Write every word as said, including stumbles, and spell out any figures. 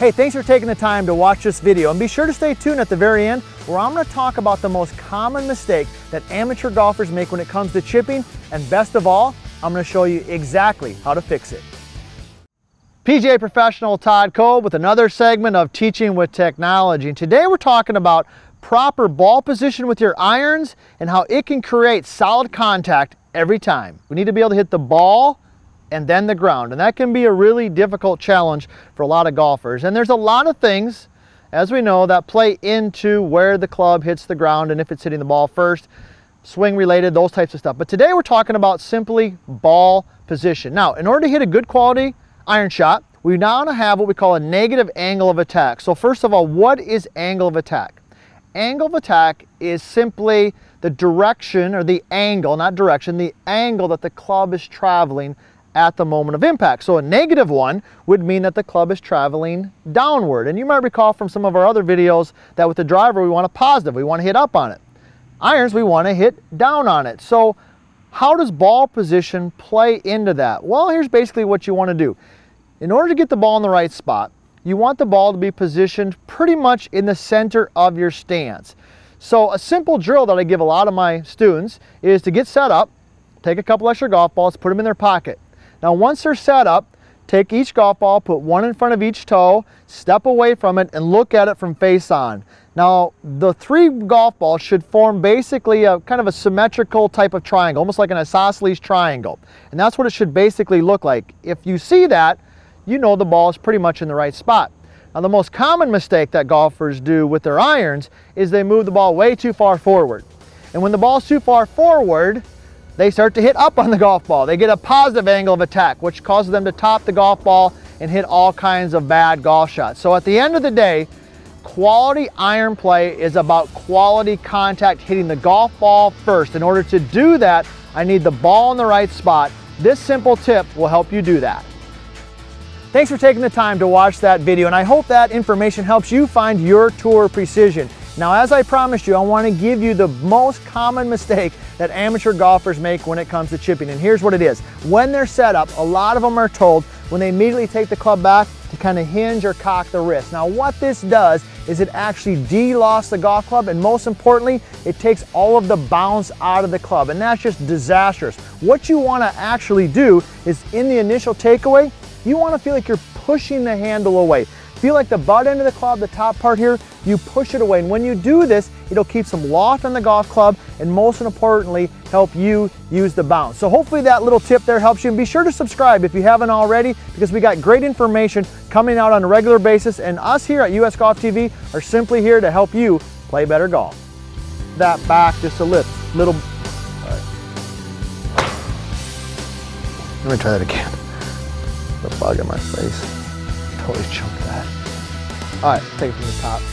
Hey, thanks for taking the time to watch this video, and be sure to stay tuned at the very end where I'm going to talk about the most common mistake that amateur golfers make when it comes to chipping, and best of all, I'm going to show you exactly how to fix it. P G A professional Todd Kolb with another segment of Teaching with Technology, and today we're talking about proper ball position with your irons and how it can create solid contact every time. We need to be able to hit the ball and then the ground, and that can be a really difficult challenge for a lot of golfers. And there's a lot of things, as we know, that play into where the club hits the ground and if it's hitting the ball first, swing related, those types of stuff. But today we're talking about simply ball position. Now, in order to hit a good quality iron shot, we now want to have what we call a negative angle of attack. So first of all, what is angle of attack? Angle of attack is simply the direction, or the angle, not direction, the angle that the club is traveling at the moment of impact. So a negative one would mean that the club is traveling downward. And you might recall from some of our other videos that with the driver we want a positive, we want to hit up on it. Irons, we want to hit down on it. So how does ball position play into that? Well, here's basically what you want to do. In order to get the ball in the right spot, you want the ball to be positioned pretty much in the center of your stance. So a simple drill that I give a lot of my students is to get set up, take a couple extra golf balls, put them in their pocket. Now once they're set up, take each golf ball, put one in front of each toe, step away from it, and look at it from face on. Now the three golf balls should form basically a kind of a symmetrical type of triangle, almost like an isosceles triangle. And that's what it should basically look like. If you see that, you know the ball is pretty much in the right spot. Now the most common mistake that golfers do with their irons is they move the ball way too far forward. And when the ball's too far forward, they start to hit up on the golf ball. They get a positive angle of attack, which causes them to top the golf ball and hit all kinds of bad golf shots. So at the end of the day, quality iron play is about quality contact, hitting the golf ball first. In order to do that, I need the ball in the right spot. This simple tip will help you do that. Thanks for taking the time to watch that video, and I hope that information helps you find your tour precision. Now, as I promised you, I want to give you the most common mistake that amateur golfers make when it comes to chipping, and here's what it is. When they're set up, a lot of them are told when they immediately take the club back to kind of hinge or cock the wrist. Now, what this does is it actually de-lofts the golf club, and most importantly, it takes all of the bounce out of the club, and that's just disastrous. What you want to actually do is, in the initial takeaway, you want to feel like you're pushing the handle away. Feel like the butt end of the club, the top part here, you push it away. And when you do this, it'll keep some loft on the golf club and most importantly, help you use the bounce. So hopefully that little tip there helps you. And be sure to subscribe if you haven't already, because we got great information coming out on a regular basis. And us here at U S Golf T V are simply here to help you play better golf. That back just a little, little. All right. Let me try that again. The bug in my face. Totally choked that. All right, take it from the top.